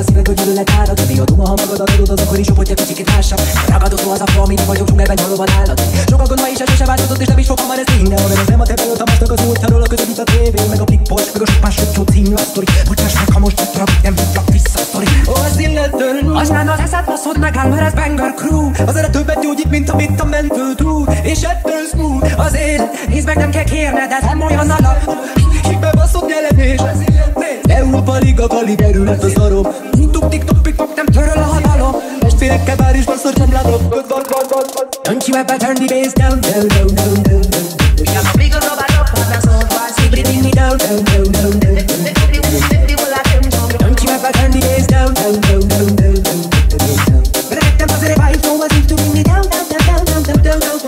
szíved, hogy gyűlölet árad. Mi a duma, ha magadat adod, az akkor is jobb, hogyha kicsikét lássak. Ragadozó az a fa, amit vagyok, dzsungelben nyalóban állat. Sok aggon ma is sose változott, és nem is fog hamar ez minden. Ha nem a te belőtt, az útjáról, a között a tévé, meg a pikpos, meg a sok más sötyó című a sztori. Bocsáss meg, ha most tudrak, nem tudjak vissza a sztori. Ó, az illetől, aztán az eszed baszod megáll, mert ez Banger Crew. Az erre többet gyógyít, mint amit a mentő túl. És ettől smooth az élet, nézd meg, nem kell kérned, ez nem olyan alap. Hibbe baszott jelenés, Európa Liga kaliberület a szarom. YouTube, TikTok, pikpok, nem töröl a hatalom. Testvérekkel bár is basszor sem látok. Don't you ever turn the bass down, down, down, down, down, down. We have a big old bad up, that's all why she bring me down, down, down, down, down. Don't you ever turn the bass down, down, down, down, down, down. But I make them positive vibes, no one seems to bring me down, down, down, down, down, down, down, down.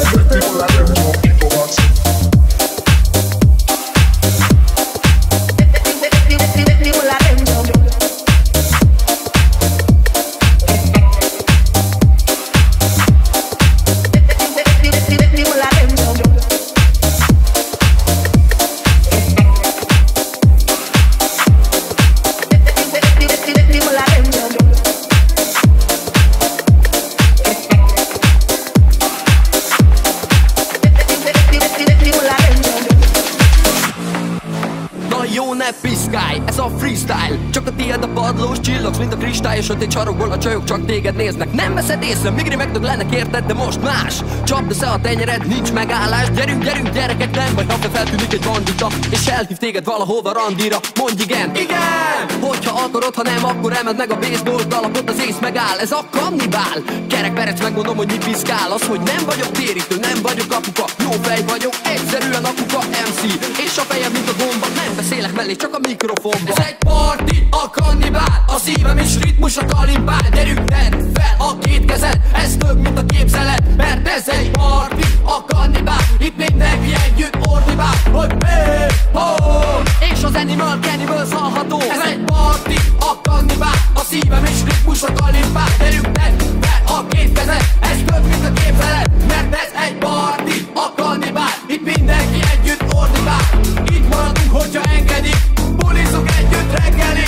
Csak a tiéd a padlós, csillogsz, mint a kristály, sötét sarokból a csajok csak téged néznek. Nem veszed észre, Migri megdöglenek érted, de most más. Csapd össze a tenyered, nincs megállás. Gyerünk, gyerünk gyerekek, nem vagy, ha feltűnik egy bandita, és elhív téged valahova randira. Mondj igen, igen! Hogyha akarod, ha nem, akkor emeld meg a baseball dalapot, az ész megáll. Ez a kannibál. Kerek perec, megmondom, hogy mit piszkál. Az, hogy nem vagyok térítő, nem vagyok apuka. Jó fej vagyok, egyszerűen apuka MC. És a fejem, mint a gomba, nem beszélek mellé, csak a mikrofonba. Ez egy party, a kannibál, a szívem is ritmus a kalimbál. Gyerünk, tedd fel a két kezed, ez több, mint a képzelet. Mert ez egy party, a kannibál, itt mindenki együtt ordibál. Hogy és az Animal Cannibals hallható. Ez egy party, a kannibál, a szívem is ritmus a kalimbál. Gyerünk, tedd fel a két kezed, ez több, mint a képzelet. Mert ez egy party, a kannibál, itt mindenki együtt ordibál. Itt maradunk, hogyha engedik, bulizunk együtt reggelig.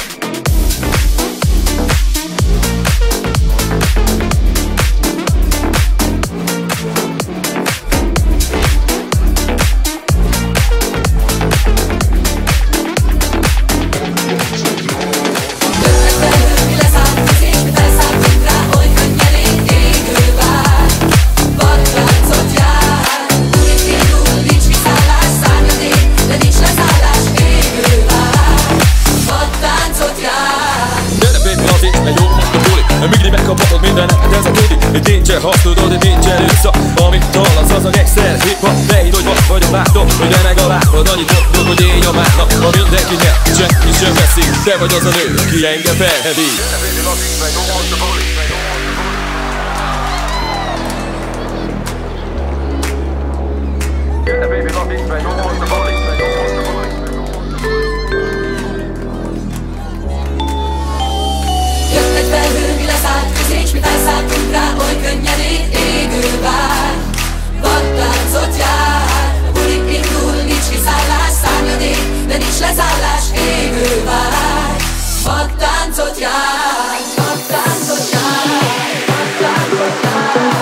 Migri megkaphatod mindenet, ez a tuti. Egy nincsen hasz, tudod, egy nincsen vissza. Amit hallasz, az a gekszer hip-hop. Ne hidd, hogy vas vagyok, látom, hogy ne megalázod. Annyit mondod, hogy én nyomálnak. Ha mindenki nyer, senki sem veszik. Te vagy az a nő, ki engem felhevít. És mit elszálltunk rá, oly könnyedén égő vár. Vadtáncot jár, a bulik indul, nincs kiszállás, szárnyadék, de nincs leszállás, égő vár. Vadtáncot jár, vadtáncot jár, vadtáncot jár.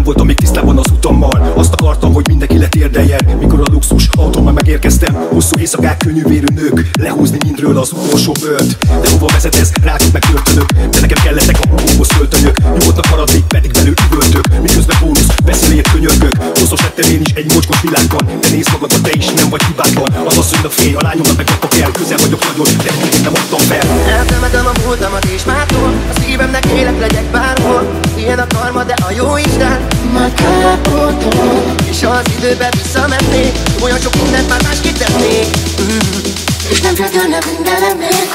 voltam még tisztában az utammal. Azt akartam, hogy mindenki letérdeljen. Mikor a luxus autómmal megérkeztem, hosszú éjszakák, könnyűvérű nők, lehúzni mindről az utolsó bőrt. De hova vezet ez? Rákok meg börtönök. De nekem kellettek a hóhoz költönyök. Nyugodtak maradni, pedig belül üvöltök. Miközben bónusz, beszéléért könyörgök. Hosszos lettem én is egy mocskos világban. De nézd magadba, te is nem vagy hibátlan. Az asszonynak félj, a lányomnak meg kapok el. Közel vagyok nagyon, de még nem adtam fel. Eltemetem a múltamat és mától. A szívemnek élek legyek bárhol. Ilyen a karma, de a jó Isten már kárpótol. És ha az időbe visszamennék, olyan sok mindent már másképp tennék. És nem féltőne minden lennék.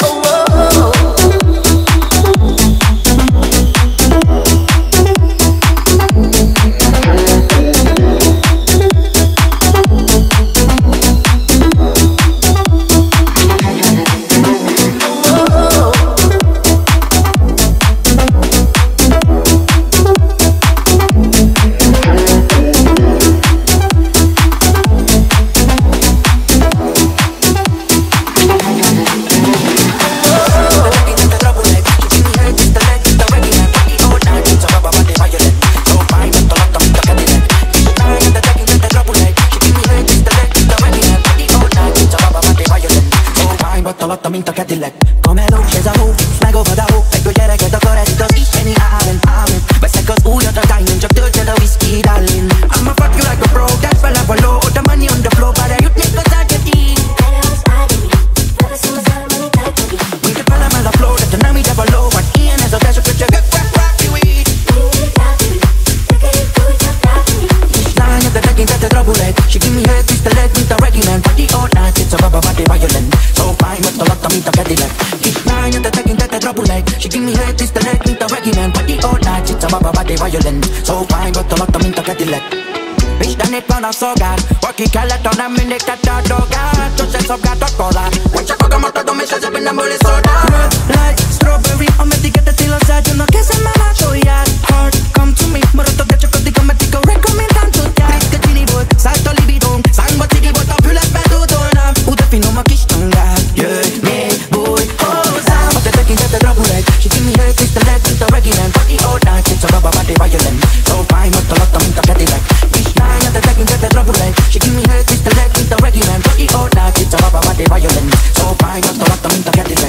Mint a Cadillac, kamelós ez a hó, megolvad a hó, egyből gyereket akar, ez itt az isteni ámen, ámen. Veszek az újat a diamond, csak töltsed a whisky, darling. I'ma fuck you like a pro, that's fel a való, the money on the floor, bár eljutnék az ágyadig. Erre az ágyadig, beveszem az elmeni tájtadig. Úgy a felem el a flow, de te nem ide való, vagy ilyen ez a test, a köcsögök, rock you eat. Mindig ráfűd, tekerjük úgy, csak ráfűd. És lány, de tekinteted rabulek, she give me head, tisztelet, mint a reggae man. Party all night, it's a baba, body violent. So fine, but the lot mint a Cadillac. Kislány, de tekinteted rabulek, she give me head, tisztelet, mint a reggae man. Party all night, it's a baba, body violent. So fine, but the lot mint a Cadillac. Isten itt van a szolgál, aki kellett, ha nem mindig tette a dolgát. Sose szolgált a korlát, hogy csak magamat adom és ezért mindenből is szolgál. Like strawberry, ameddig etetél az ágyon, a kezemmel átolják. Hard, come to me, maradok, de csak addig, ameddig a rekomendán tudják. Ritka csini volt, szállt a libidón, szánkba cigi volt, a fületbe dúdolnám. Úgy de finom a kis tangát, jöjj, még bújj hozzám. Ha te tekinteted rabulek, she give me her tisztelet, mint a reggae man. Party all night, it's a baba, body violent. So fine, ott alatta, mint a Cadillac. Kislány, de tekinteted rabulek, she give me her tisztelet, mint a reggae man. Party all night, it's a baba, body violent. So fine, ott alatta, mint a Cadillac.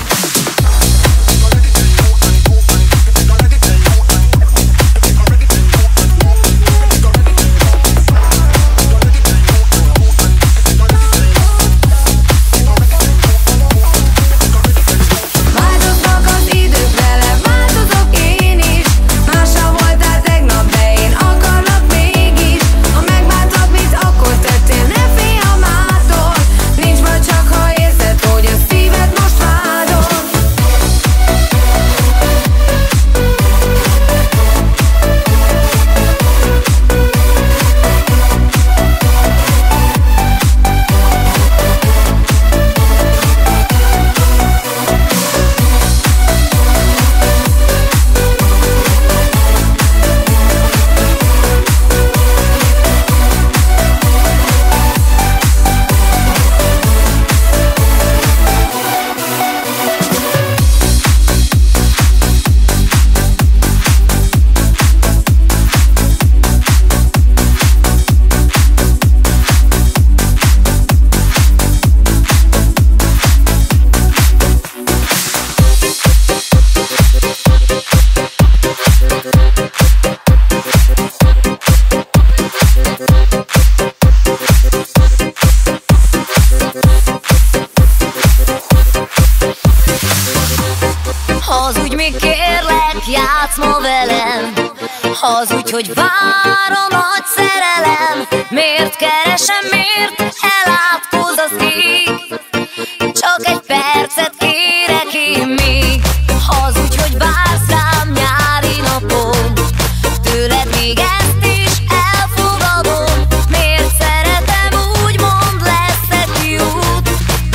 Hazudj, hogy várom nagy szerelem. Miért keresem, miért elátkozzasz ég? Csak egy percet kérek én még. Hazudj, hogy vársz rám nyári napon. Tőled még ezt is elfogadom. Miért szeretem, úgy mondd, lesz egy kiút.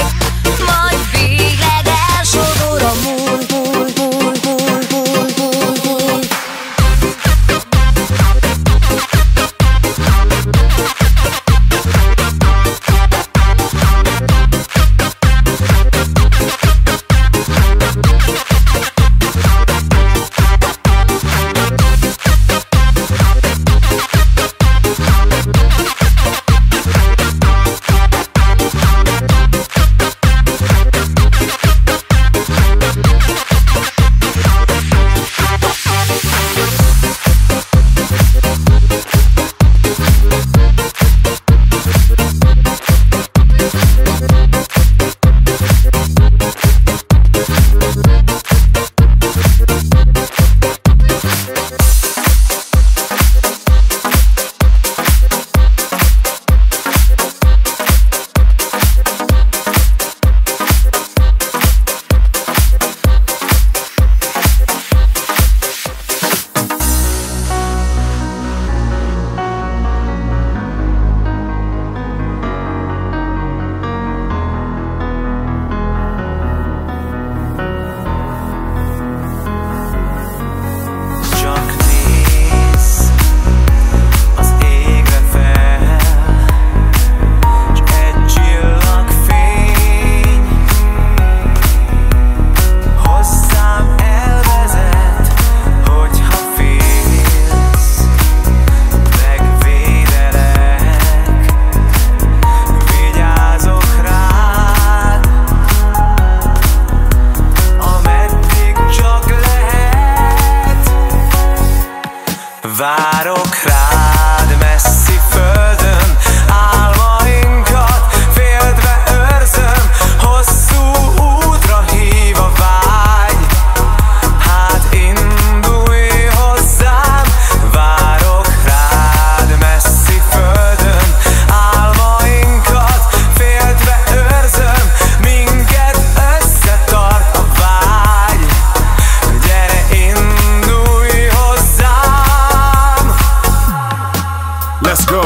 Majd végleg elsodor a múlt. Várok rád messzi földön, álmainkat féltve őrzöm, hosszú útra hív a vágy. Hát indulj hozzám, várok rád messzi földön, álmainkat féltve őrzöm, minket összetart a vágy. Gyere, indulj hozzám. Let's go!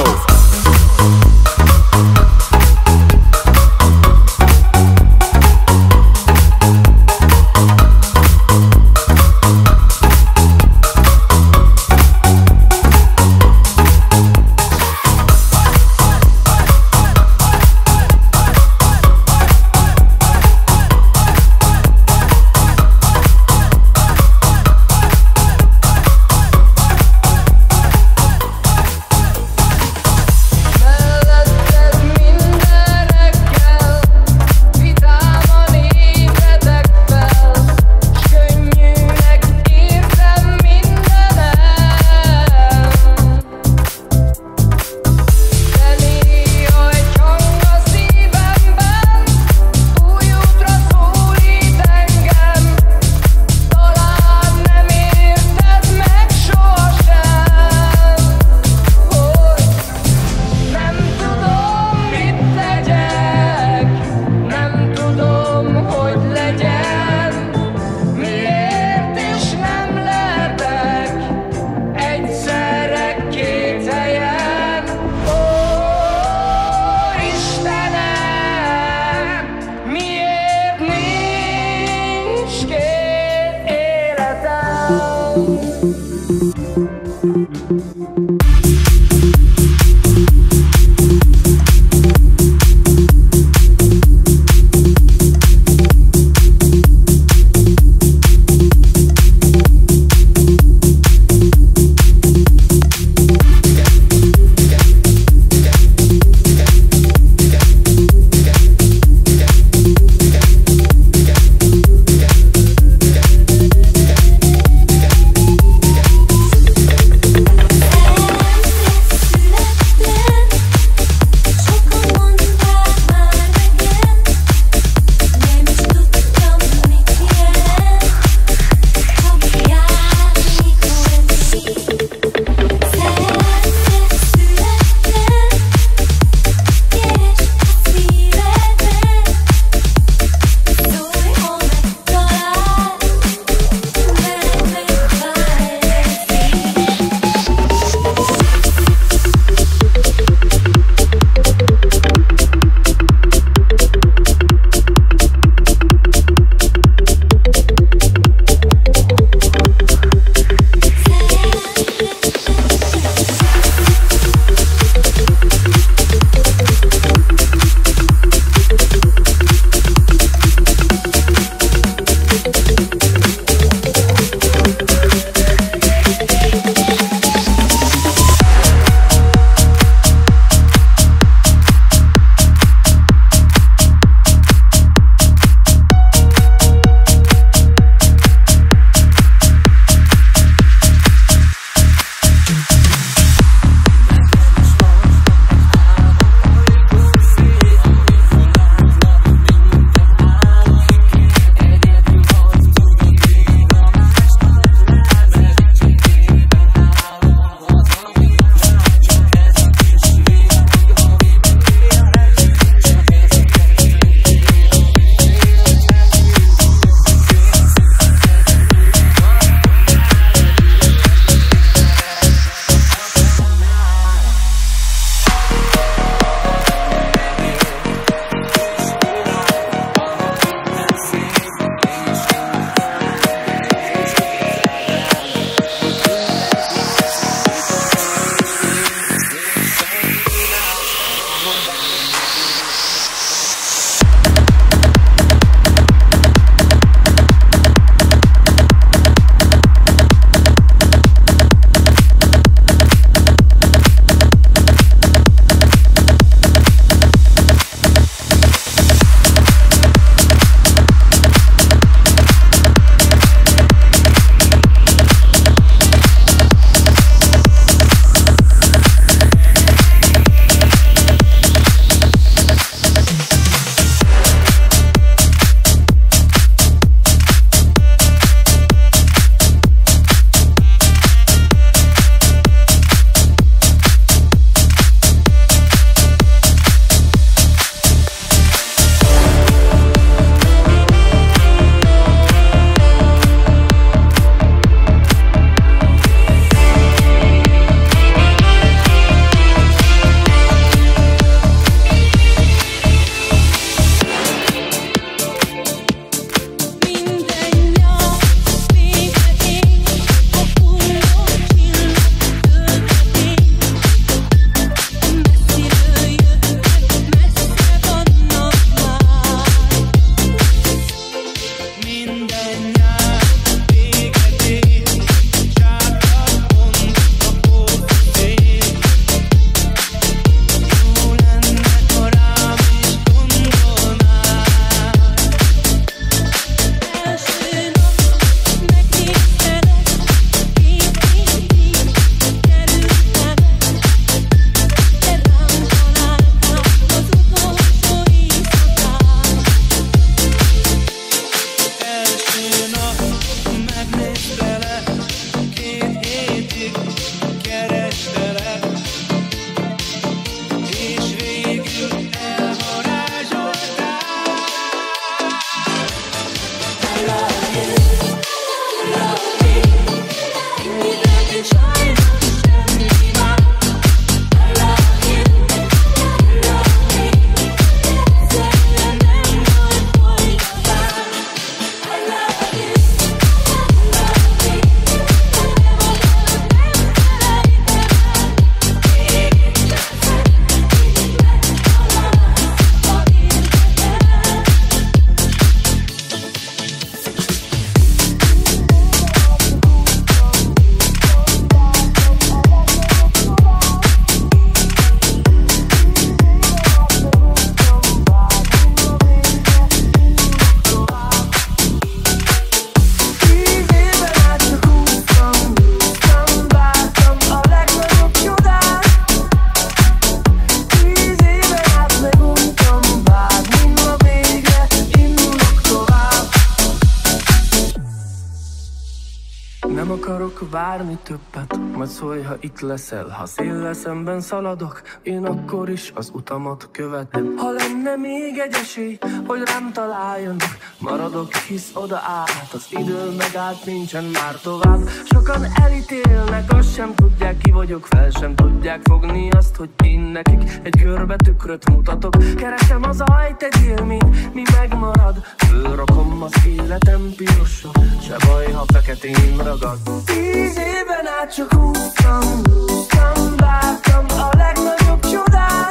akarok várni többet, majd szólj, ha itt leszel. Ha széllel szemben szaladok, én akkor is az utamat követem. Ha lenne még egy esély, hogy rám találjanak, maradok, hisz oda át, az idő megállt, nincsen már tovább. Sokan elítélnek, azt sem tudják, ki vagyok, fel sem tudják fogni azt, hogy én nekik egy körbe tükröt mutatok. Keresem az ajt egy élmény, mi megmarad, fölrakom az életem pirosra, se baj, ha feketén ragad. 10 éven át csak húztam, vártam a legnagyobb csodát.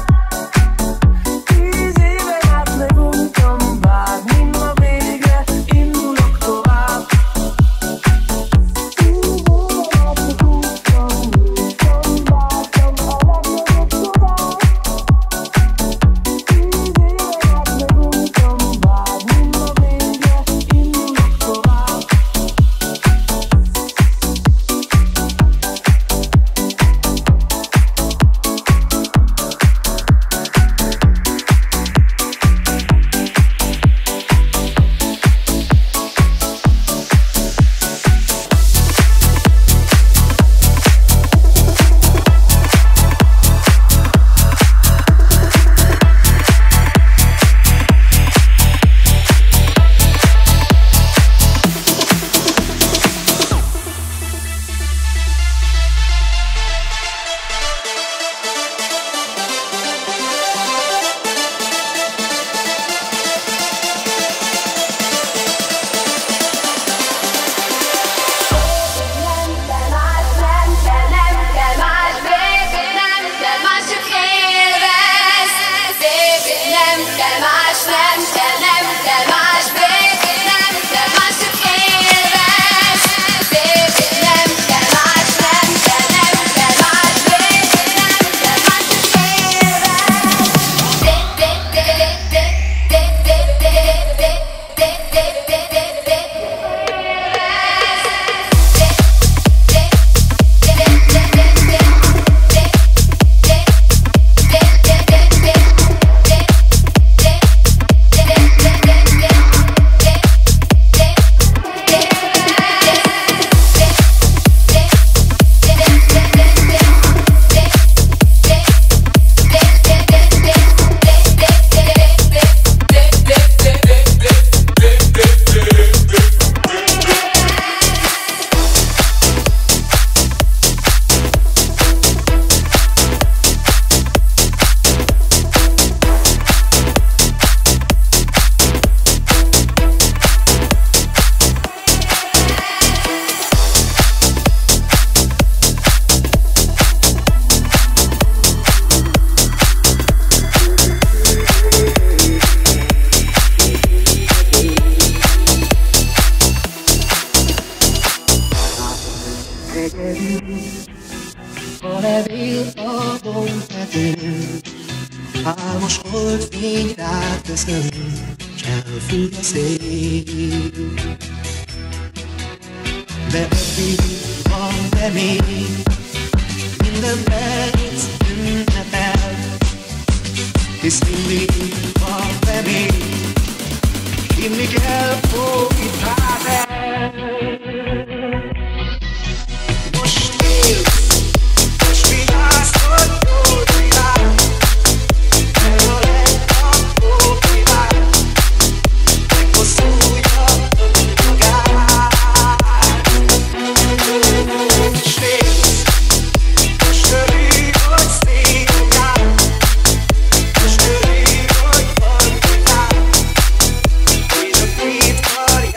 10 éven át meguntam, bár mind a végre indulok tovább. 10 éven át csak húztam, vártam a legnagyobb csodát. 10 éven át meguntam, bár mind a végre indulok tovább. Álmos holdfény rád köszön, s elfúj a szél. De addig van remény, minden perc ünnepel, hisz mindig van remény, hinni kell, hogy itt áll el. Most élsz, most vigyázz, hogy világ, ez a legnappóbb világ, meghosszulja magát. Most élsz, most örülj, hogy szépen, most örülj, hogy van világ, és a két karja.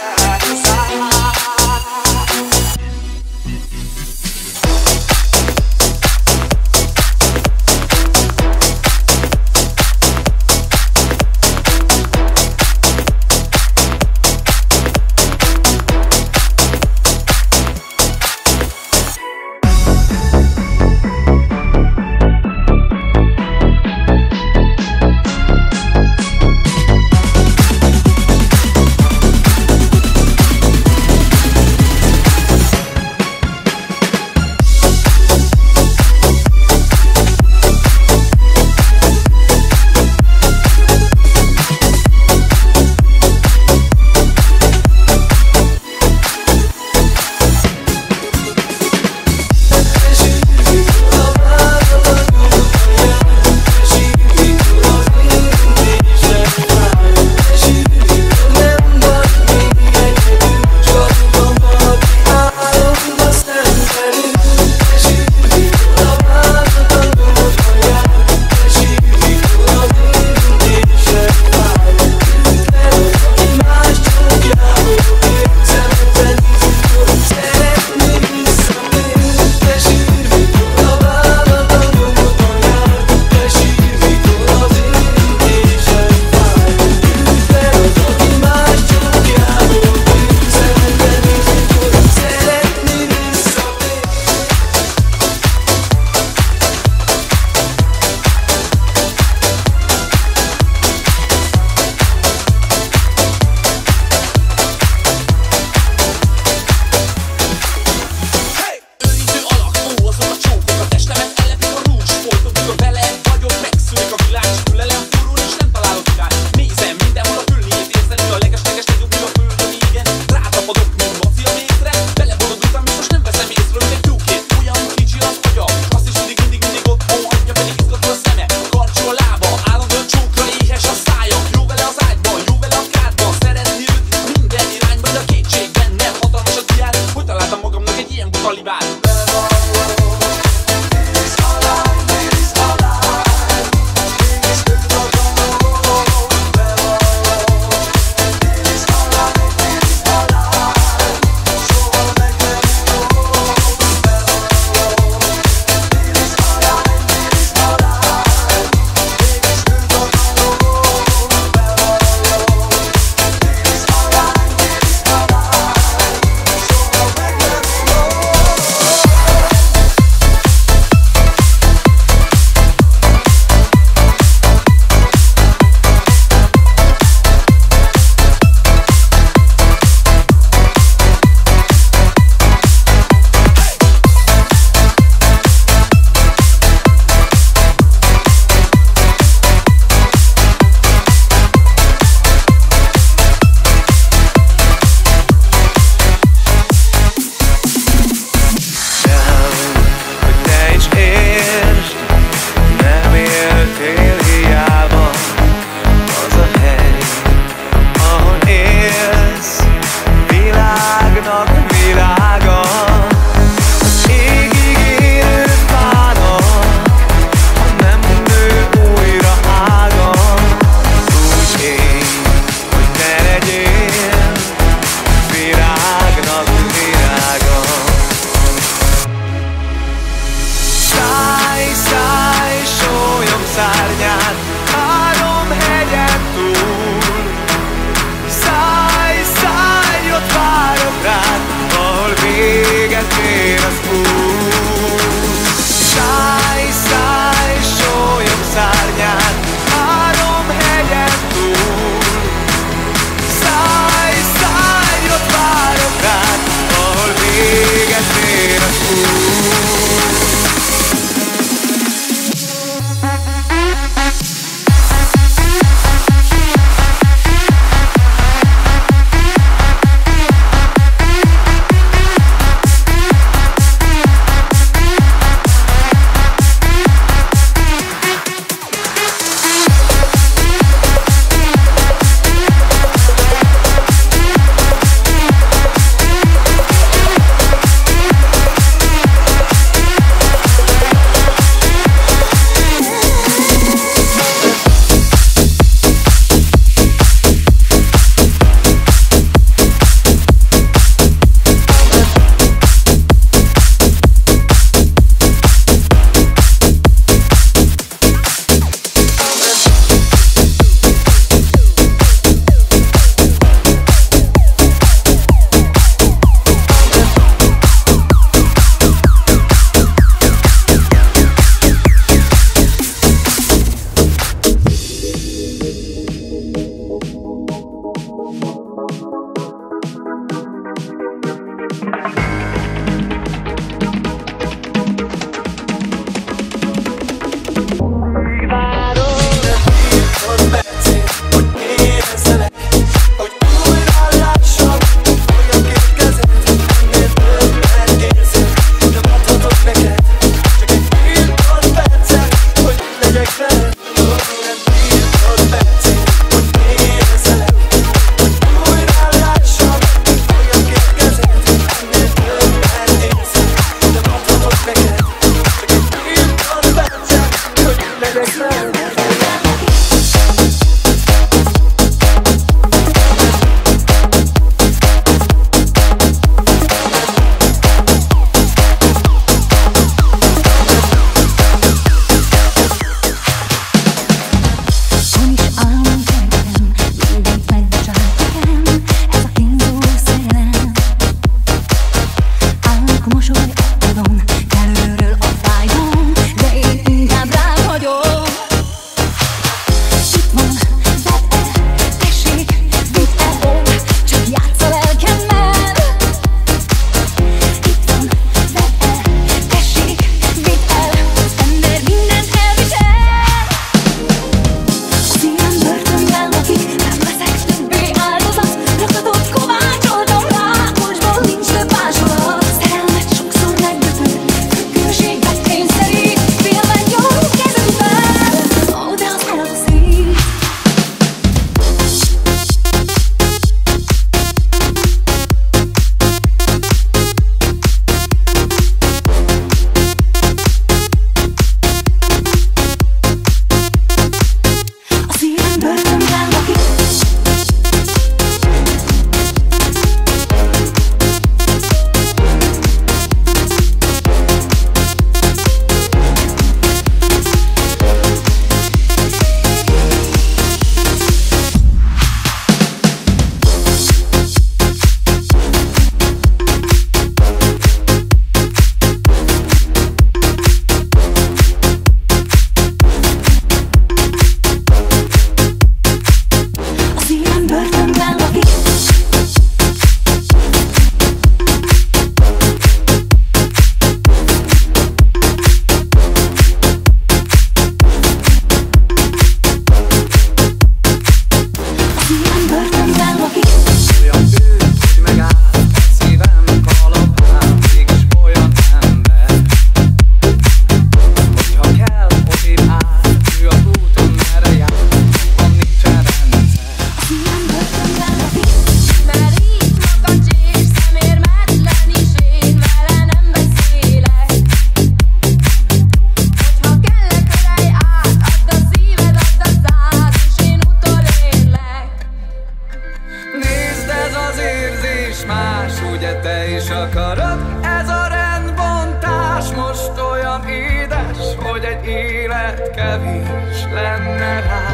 élet kevés lenne rá.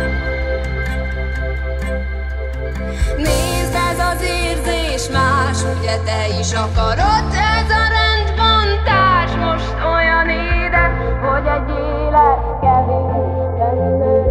Nézd, ez az érzés más, ugye te is akarod. Ez a rendbontás most olyan édes, hogy egy élet kevés lenne rá.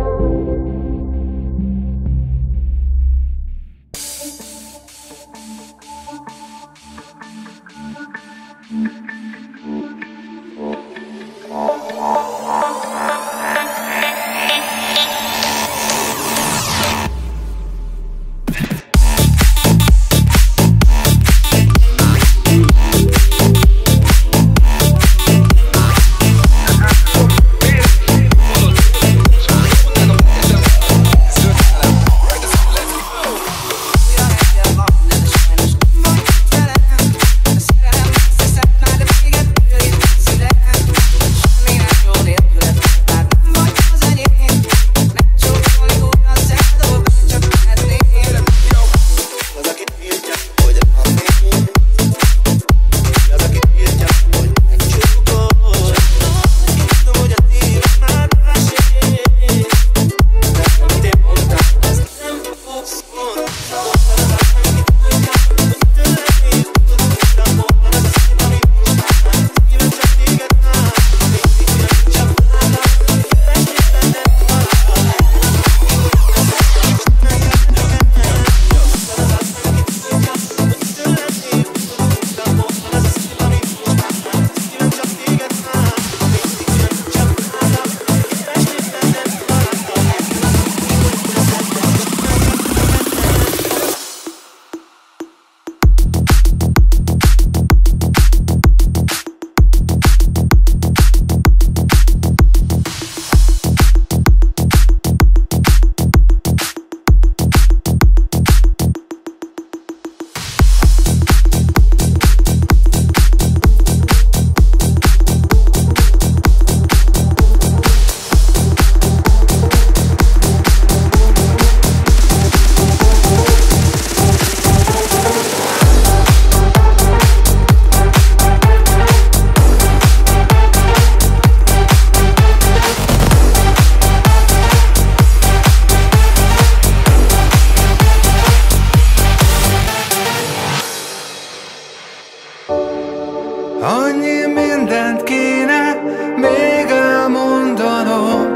Annyi mindent kéne még elmondanom,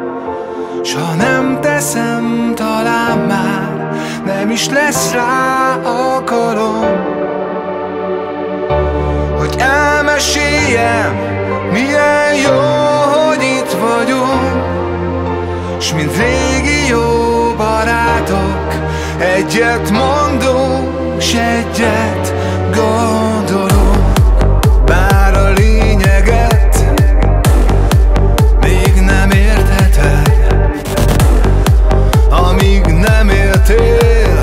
s ha nem teszem, talán már nem is lesz rá alkalom, hogy elmeséljem, milyen jó, hogy itt vagyunk, s mint régi jó barátok, egyet mondunk, s egyet gondolunk. Bár a lényeget még nem értheted, amíg nem éltél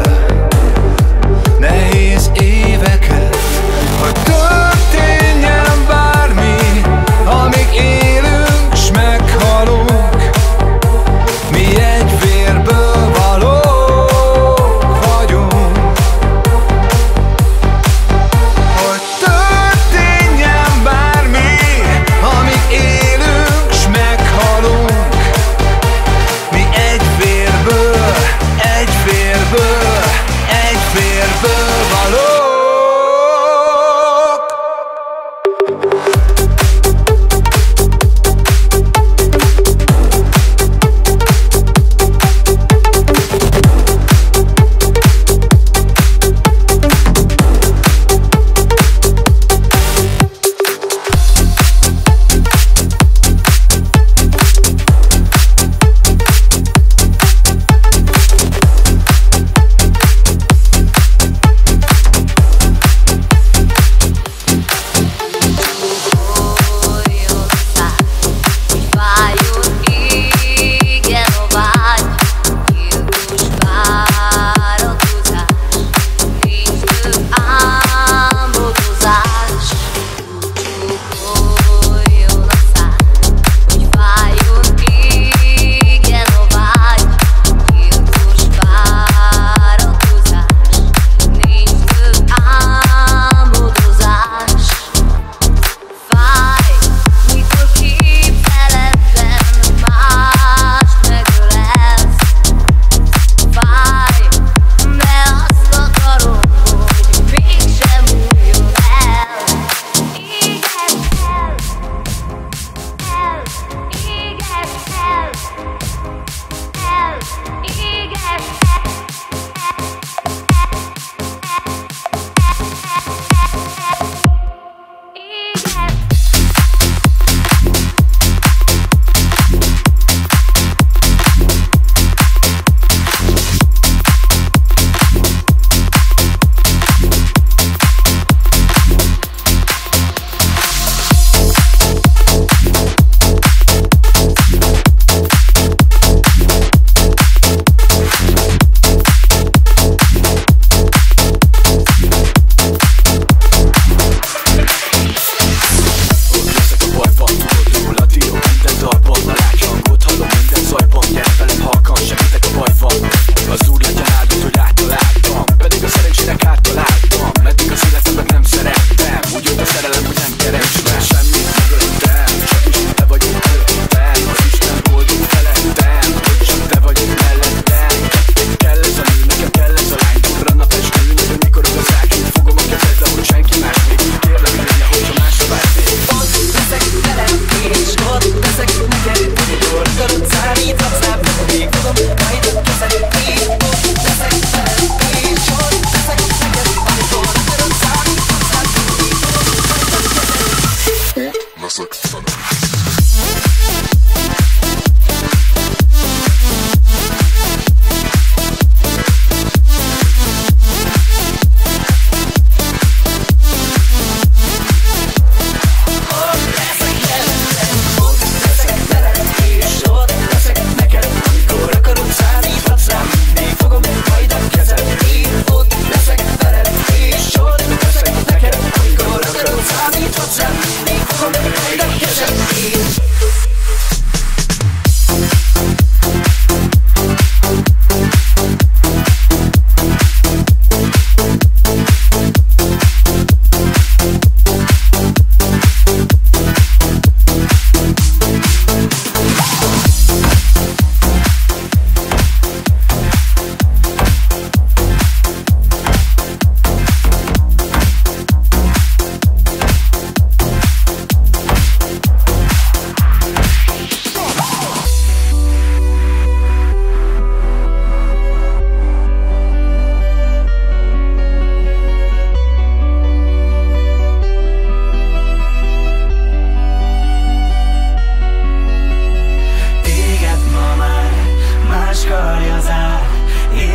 nehéz éveket, hogy történjen bármi, amíg élünk s meghalunk, mi egy vérből valók vagyunk. Hogy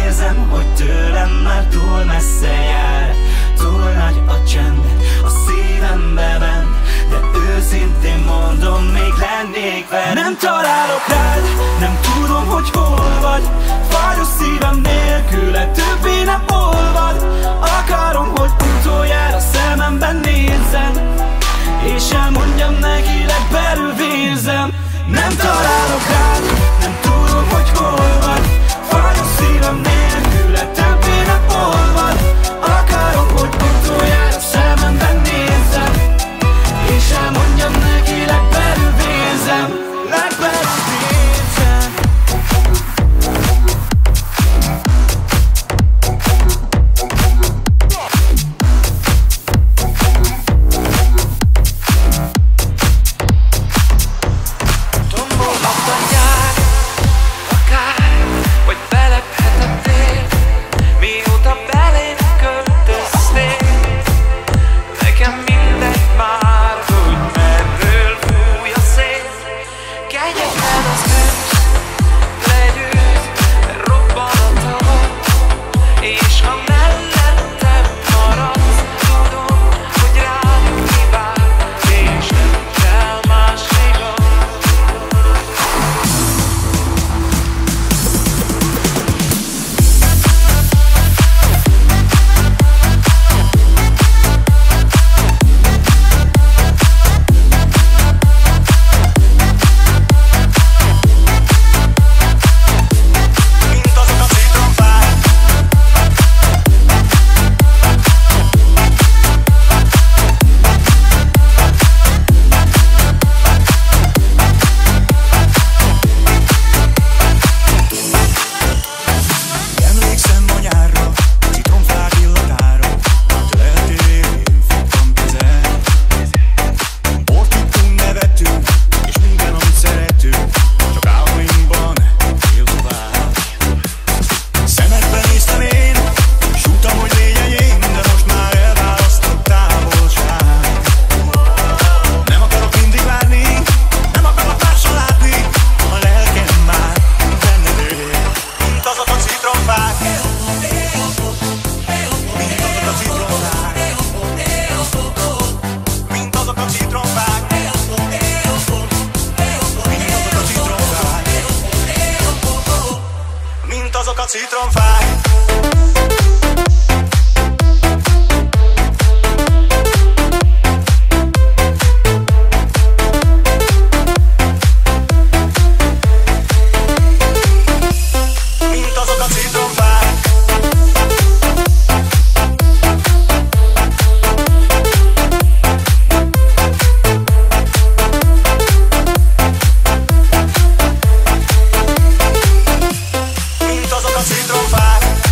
érzem, hogy tőlem már túl messze jár. Túl nagy a csend, a szívembe bent, de őszintén mondom, még lennék veled. Nem találok rád, nem tudom, hogy hol vagy. Fagyos szívem nélküle többé nem olvad. Akarom, hogy utoljára szememben nézzen, és elmondjam neki, legbelül vérzem. Nem találok rád, nem tudom, hogy hol vagy. Fagyos szívem nélküle többé nem olvad. Akarom, hogy utoljára szememben nézzem, és elmondjam neki, legbelül vérzem. Legbelül vérzem. Azok a citromfák. Mint azok a citromfák. Mint azok a citromfák.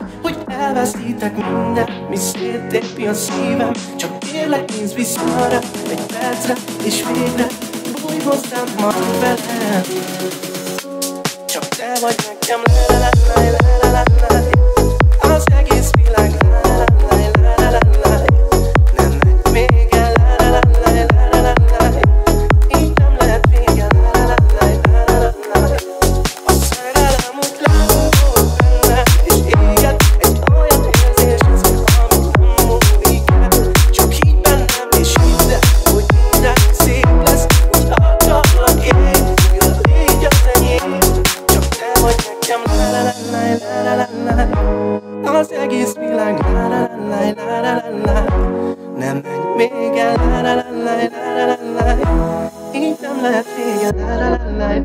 hogy elvesztítek minden, mi széttépi a szívem. Csak kérlek, nézz vissza arra egy percre, és végre bújj hozzám majd velem. Csak te vagy nekem, az egész világ, nem megy még el, így nem lehet vége, a szerelem úgy lángol benne, és éget egy olyan érzés, ami nem múlik el. Csak higgy bennem, és hidd el, hogy minden szép lesz, úgy akarlak én, légy az enyém. Csak te vagy nekem, az egész világ, nem megy még el, így nem lehet vége.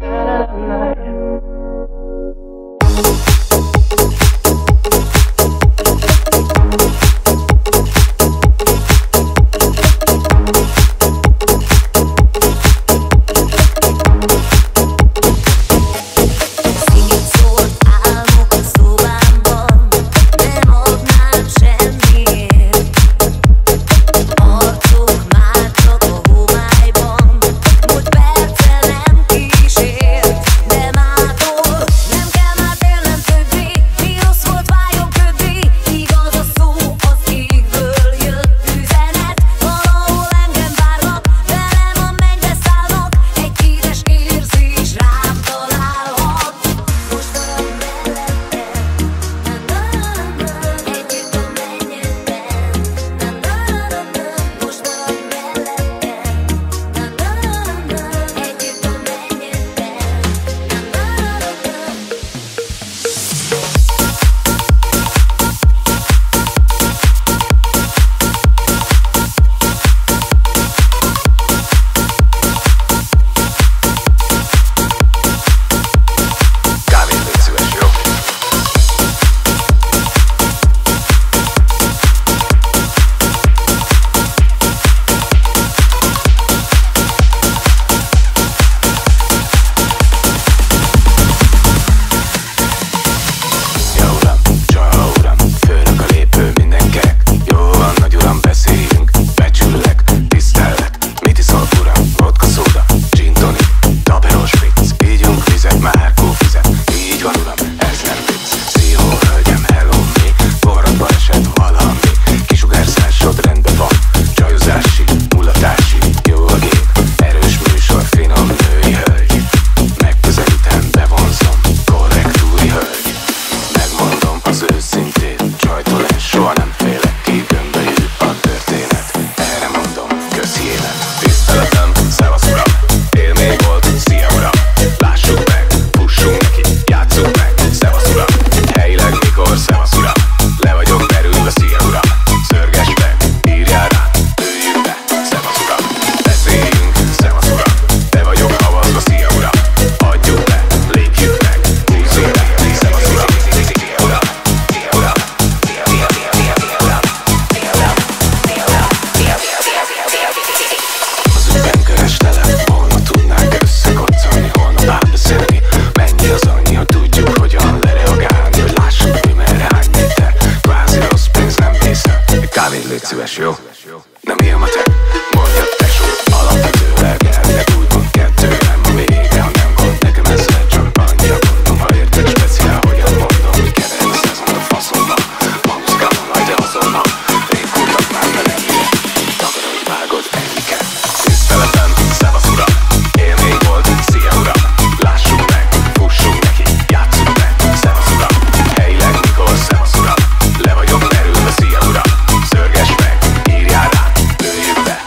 Szia uram, szörges meg, írjál rá, lőjük be.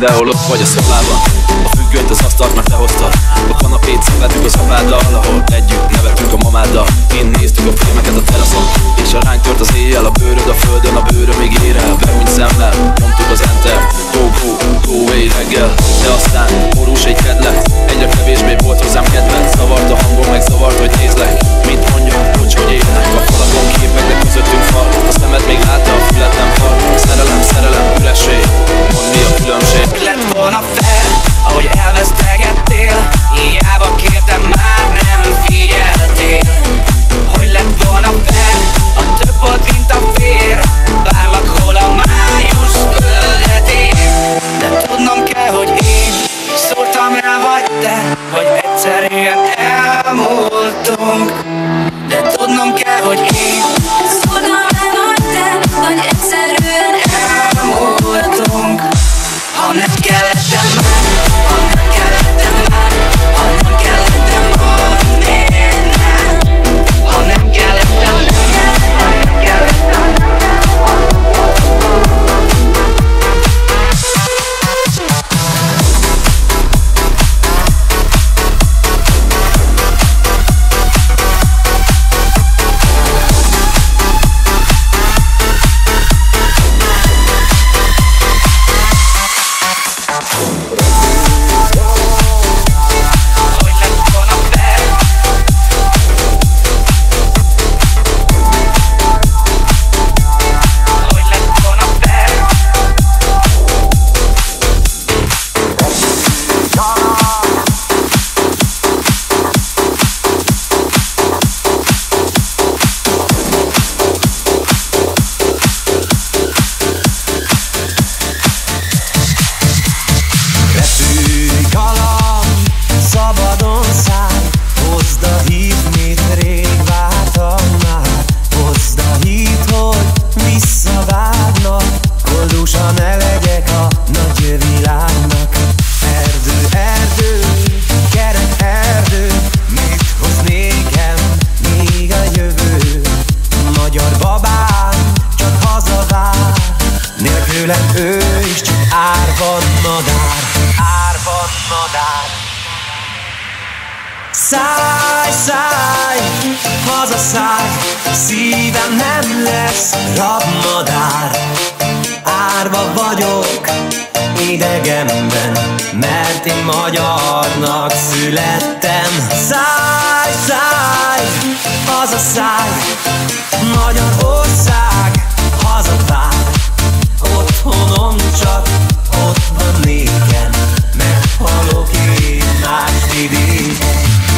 mindenhol ott vagy a szobában. A függönyt, az asztalt már te hoztad. A kanapét szövetünk az apáddal, ahol együtt nevetünk a mamáddal. Mind néztük a filmeket a teraszon, és a ránk tört az éjjel. A bőröd a földön, a bőröm még érel. Behúny szemmel, mondtuk az enter. Go away reggel. De aztán borús egy kedlet. Egyre kevésbé volt hozzám kedvenc. Zavart a hangom, meg zavart, hogy nézlek. Mit mondjam, bocs, hogy élnek. A falakon képek, de közöttünk fal. A szemed még látta, a fület nem fal. Szerelem, üresség. Mondd, mi a különbség? Lett volna fel, ahogy elvesztegettél. Hiába kértem, már nem figyeltél. Hogy lett volna fel, a több volt, mint a fér. Várlak hol a május földetén. De tudnom kell, hogy én szóltam rá, vagy te, vagy egyszerűen elmúltunk. De tudnom kell, hogy én szóltam rá, vagy te, vagy egyszerűen elmúltunk. Ha nem kellettem már, ha nem kellettem már, ha nem kellettem mondni nem. Ha nem kellettem nem, ha nem kellettem nem. Szívem nem lesz rabmadár. Árva vagyok idegenben, mert én magyarnak születtem. Száj, száj, az a száj, Magyarország hazavár. Otthonom csak ott van nékem, mert halok én más vidéken.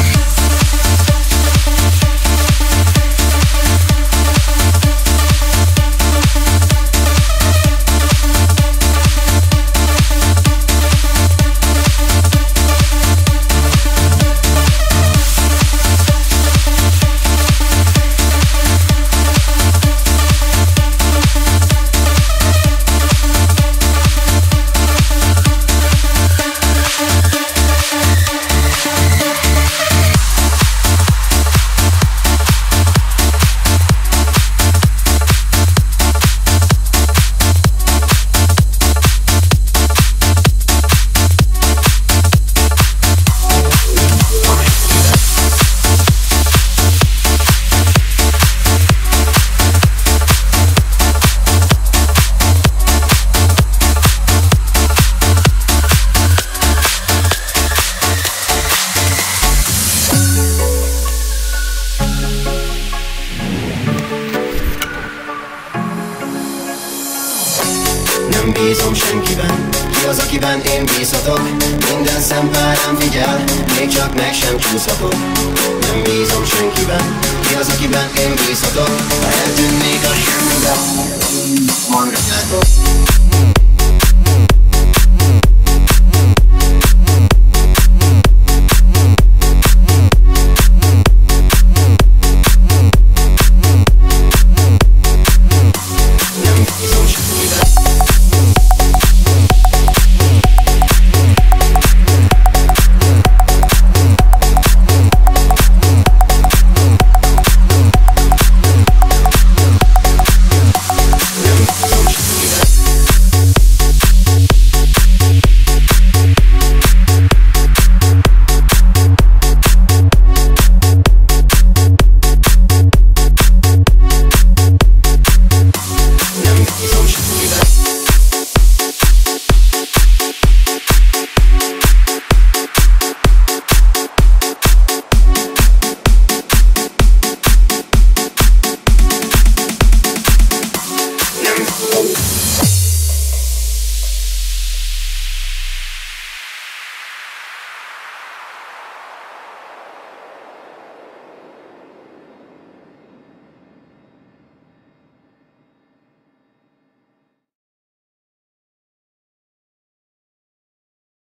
Nem bízom senkiben, ki az, akiben én bízhatok? Minden szemmel rám figyel, még csak meg sem csúszhatok. Nem bízom senkiben, ki az, akiben én bízhatok? Ha eltűnnék a semmibe, maradjátok.